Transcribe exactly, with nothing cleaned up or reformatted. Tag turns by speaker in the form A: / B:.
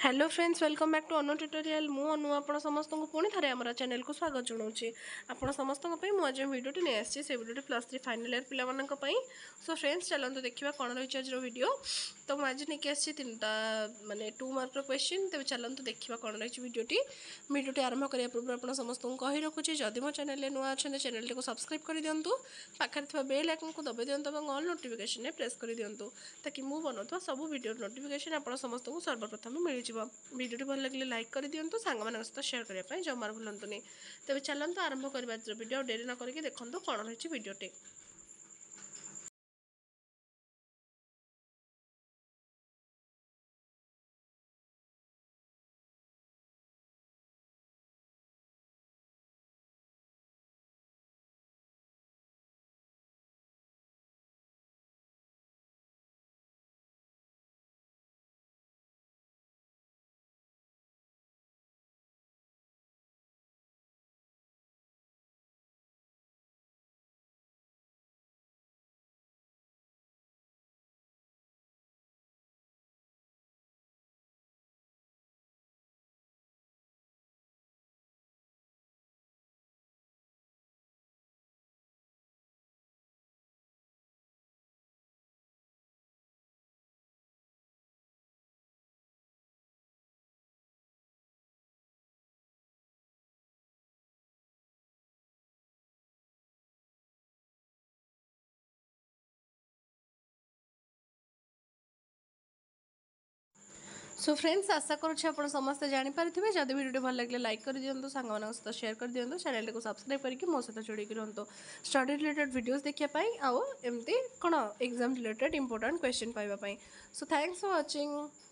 A: Hello friends, welcome back to Anu tutorial. मु अनु आपण समस्त को पुणी थे आम चैनल को स्वागत जनाऊँगी। आपण समस्त आज भिडियोटी नहीं आसी से भिडियोटी प्लस थ्री फाइनाल ईयर पाई। सो फ्रेंड्स, चलते देखा कौन रही आज वीडियो। तो मुझे आज नहीं आसी तीनटा माने टू मार्क क्वेश्चन। तेज चलते देखा कौन रही भिडियोटी। भिडियोटी आरंभ करने पूर्व आप समस्त को कही रखुच्छी, जदि मो चैनल नुआ अच्छा चैनल को सब्सक्राइब कर दिंतु, पाखे बेल आइकन को दबाई दिंतु और ऑल नोटिफिकेशन प्रेस कर दिंतु, ताकि मुझे बनाऊा सब वीडियो नोटिफिकेशन आप समस्त को सर्वप्रथम मिल भिडियो भल लगे लाइक कर दिंतु, सांग सहित शेयर करने जमार भूलुनी। तेज चलते आरंभ करवा वीडियो। डेरी न करके देखो कौन रही वीडियोटी। सो फ्रेंड्स, आशा करुच्छे आप समस्ते जानीपारे। जब वीडियो भल लगे लाइक कर दिंतु, सांग सहित शेयर कर दिंतु, चैनल को सब्सक्राइब करके मो सहित जोड़ी रुहतु स्टडी रिलेटेड वीडियोस देखापी आउ एमती कौन एग्जाम रिलेटेड इंपोर्टेंट क्वेश्चन पाइबापी। So thanks for watching.